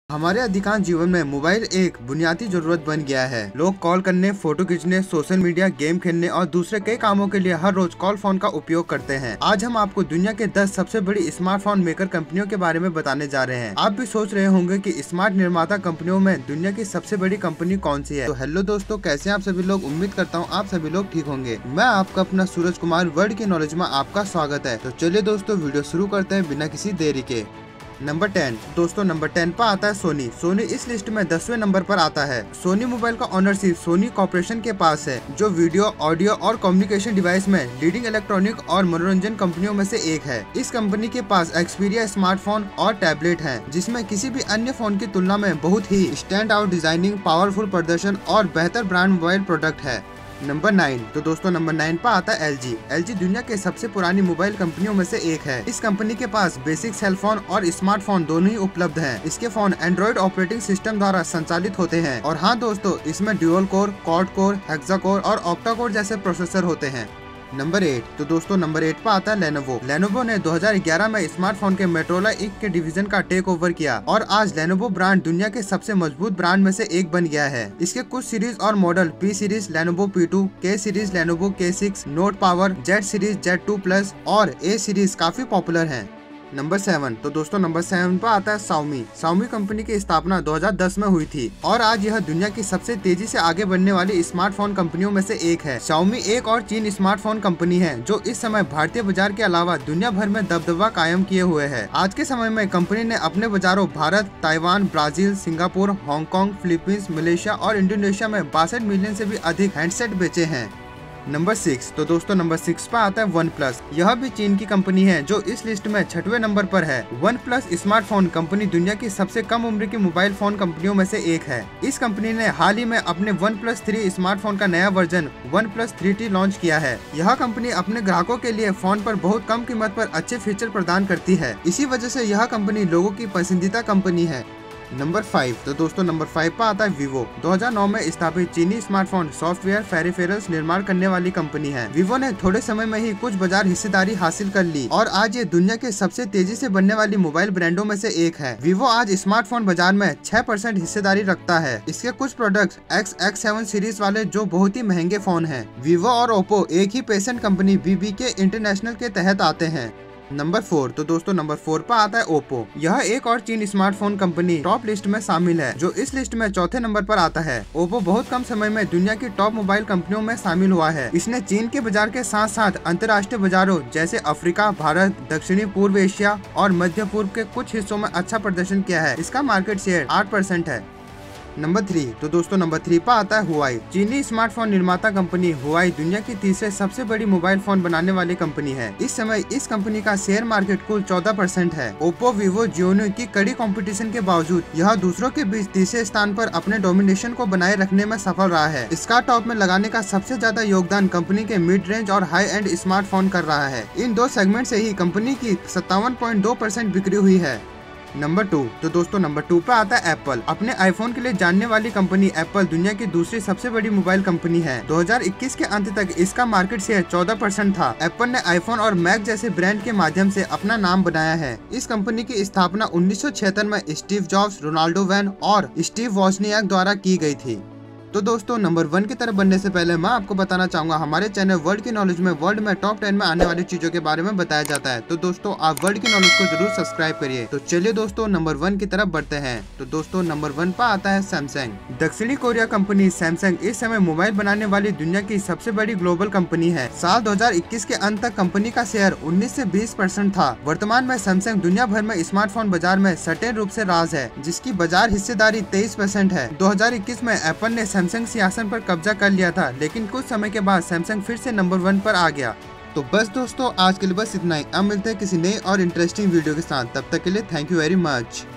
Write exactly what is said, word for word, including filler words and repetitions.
हमारे अधिकांश जीवन में मोबाइल एक बुनियादी जरूरत बन गया है। लोग कॉल करने, फोटो खींचने, सोशल मीडिया, गेम खेलने और दूसरे कई कामों के लिए हर रोज कॉल फोन का उपयोग करते हैं। आज हम आपको दुनिया के दस सबसे बड़ी स्मार्टफोन मेकर कंपनियों के बारे में बताने जा रहे हैं। आप भी सोच रहे होंगे कि स्मार्ट निर्माता कंपनियों में दुनिया की सबसे बड़ी कंपनी कौन सी है। तो हेलो दोस्तों, कैसे हैं आप सभी लोग। उम्मीद करता हूँ आप सभी लोग ठीक होंगे। मैं आपका अपना सूरज कुमार वर्ल्ड की नॉलेज में आपका स्वागत है। तो चलिए दोस्तों, वीडियो शुरू करते हैं बिना किसी देरी के। नंबर टेन दोस्तों, नंबर टेन पर आता है सोनी। सोनी इस लिस्ट में दसवें नंबर पर आता है। सोनी मोबाइल का ऑनरशिप सोनी कॉर्पोरेशन के पास है, जो वीडियो, ऑडियो और कम्युनिकेशन डिवाइस में लीडिंग इलेक्ट्रॉनिक और मनोरंजन कंपनियों में से एक है। इस कंपनी के पास एक्सपीरिया स्मार्टफोन और टैबलेट हैं, जिसमें किसी भी अन्य फोन की तुलना में बहुत ही स्टैंड आउट डिजाइनिंग, पावरफुल प्रदर्शन और बेहतर ब्रांड मोबाइल प्रोडक्ट है। नंबर नाइन तो दोस्तों, नंबर नाइन पर आता है एलजी। एलजी दुनिया के सबसे पुरानी मोबाइल कंपनियों में से एक है। इस कंपनी के पास बेसिक सेल फोन और स्मार्टफोन दोनों ही उपलब्ध हैं। इसके फोन एंड्रॉइड ऑपरेटिंग सिस्टम द्वारा संचालित होते हैं। और हाँ दोस्तों, इसमें dual core, quad core, hexa core और ऑक्टा कोर जैसे प्रोसेसर होते हैं। नंबर एट तो दोस्तों, नंबर एट पर आता है लेनोवो। लेनोवो ने दो हज़ार ग्यारह में स्मार्टफोन के मोटोरोला इंक के डिवीजन का टेक ओवर किया और आज लेनोवो ब्रांड दुनिया के सबसे मजबूत ब्रांड में से एक बन गया है। इसके कुछ सीरीज और model P series Lenovo P two, K series Lenovo K six, note power, Z series Z two plus और ए सीरीज काफी पॉपुलर है। नंबर सेवन तो दोस्तों, नंबर सेवन पर आता है Xiaomi। Xiaomi कंपनी की स्थापना दो हज़ार दस में हुई थी और आज यह दुनिया की सबसे तेजी से आगे बढ़ने वाली स्मार्टफोन कंपनियों में से एक है। Xiaomi एक और चीन स्मार्टफोन कंपनी है जो इस समय भारतीय बाजार के अलावा दुनिया भर में दबदबा कायम किए हुए है। आज के समय में कंपनी ने अपने बाजारों Bharat, Taiwan, Brazil, Singapore, Hong Kong, Philippines, Malaysia और इंडोनेशिया में बासठ मिलियन से भी अधिक हैंडसेट बेचे हैं। नंबर सिक्स तो दोस्तों, नंबर सिक्स पर आता है वन प्लस। यह भी चीन की कंपनी है जो इस लिस्ट में छठवें नंबर पर है। वन प्लस स्मार्टफोन कंपनी दुनिया की सबसे कम उम्र की मोबाइल फोन कंपनियों में से एक है। इस कंपनी ने हाल ही में अपने वन प्लस थ्री स्मार्टफोन का नया version one plus three T launch किया है। यह कंपनी अपने ग्राहकों के लिए फोन पर बहुत कम कीमत पर अच्छे फीचर प्रदान करती है। इसी वजह से यह कंपनी लोगों की पसंदीदा कंपनी है। नंबर फाइव तो दोस्तों, नंबर फाइव पर आता है वीवो। दो हज़ार नौ में स्थापित चीनी स्मार्टफोन सॉफ्टवेयर पेरिफेरल्स निर्माण करने वाली कंपनी है। वीवो ने थोड़े समय में ही कुछ बाजार हिस्सेदारी हासिल कर ली और आज ये दुनिया के सबसे तेजी से बनने वाली मोबाइल ब्रांडों में से एक है। वीवो आज स्मार्टफोन बाजार में छह परसेंट हिस्सेदारी रखता है। इसके कुछ products X X seven series वाले जो बहुत ही महंगे फोन है। वीवो और ओप्पो एक ही पेसेंट कंपनी वीबीके इंटरनेशनल के तहत आते हैं। नंबर फोर तो दोस्तों, नंबर फोर पर आता है ओप्पो। यह एक और चीन स्मार्टफोन कंपनी टॉप लिस्ट में शामिल है, जो इस लिस्ट में चौथे नंबर पर आता है। ओप्पो बहुत कम समय में दुनिया की टॉप मोबाइल कंपनियों में शामिल हुआ है। इसने चीन के बाजार के साथ साथ अंतर्राष्ट्रीय बाजारों जैसे अफ्रीका, भारत, दक्षिणी पूर्व एशिया और मध्य पूर्व के कुछ हिस्सों में अच्छा प्रदर्शन किया है। इसका मार्केट शेयर आठ परसेंट है। नंबर थ्री तो दोस्तों, नंबर थ्री पर आता है हुआई। चीनी स्मार्टफोन निर्माता कंपनी हुआई दुनिया की तीसरे सबसे बड़ी मोबाइल फोन बनाने वाली कंपनी है। इस समय इस कंपनी का शेयर मार्केट कुल चौदह परसेंट है। ओप्पो, वीवो, जियोनी की कड़ी कंपटीशन के बावजूद यह दूसरों के बीच तीसरे स्थान पर अपने डोमिनेशन को बनाए रखने में सफल रहा है। इसका टॉप में लगाने का सबसे ज्यादा योगदान कंपनी के मिड रेंज और हाई एंड स्मार्टफोन कर रहा है। इन दो सेगमेंट से ही कंपनी की सत्तावन पॉइंट दो परसेंट बिक्री हुई है। नंबर टू तो दोस्तों, नंबर टू पे आता है एप्पल। अपने आईफोन के लिए जानने वाली कंपनी एप्पल दुनिया की दूसरी सबसे बड़ी मोबाइल कंपनी है। दो हज़ार इक्कीस के अंत तक इसका मार्केट शेयर चौदह परसेंट था। एप्पल ने आईफोन और मैक जैसे ब्रांड के माध्यम से अपना नाम बनाया है। इस कंपनी की स्थापना उन्नीस सौ छिहत्तर में स्टीव जॉब्स, रोनाल्डो वैन और स्टीव वॉजनियाक द्वारा की गई थी। तो दोस्तों, नंबर वन की तरफ बढ़ने से पहले मैं आपको बताना चाहूंगा, हमारे चैनल वर्ल्ड की नॉलेज में वर्ल्ड में टॉप टेन में आने वाली चीजों के बारे में बताया जाता है। तो दोस्तों, आप वर्ल्ड की नॉलेज को जरूर सब्सक्राइब करिए। तो चलिए दोस्तों, नंबर वन की तरफ बढ़ते हैं। तो दोस्तों, नंबर वन पर आता है सैमसंग। दक्षिणी कोरिया कंपनी सैमसंग इस समय मोबाइल बनाने वाली दुनिया की सबसे बड़ी ग्लोबल कंपनी है। साल दो हज़ार इक्कीस के अंत तक कंपनी का शेयर उन्नीस से बीस परसेंट था। वर्तमान में सैमसंग दुनिया भर में स्मार्टफोन बाजार में सटीक रूप से राज है, जिसकी बाजार हिस्सेदारी तेईस परसेंट है। दो हज़ार इक्कीस में एप्पल ने सैमसंग सिंहासन पर कब्जा कर लिया था, लेकिन कुछ समय के बाद सैमसंग फिर से नंबर वन पर आ गया। तो बस दोस्तों, आज के लिए बस इतना ही। अब मिलते हैं किसी नए और इंटरेस्टिंग वीडियो के साथ। तब तक के लिए थैंक यू वेरी मच।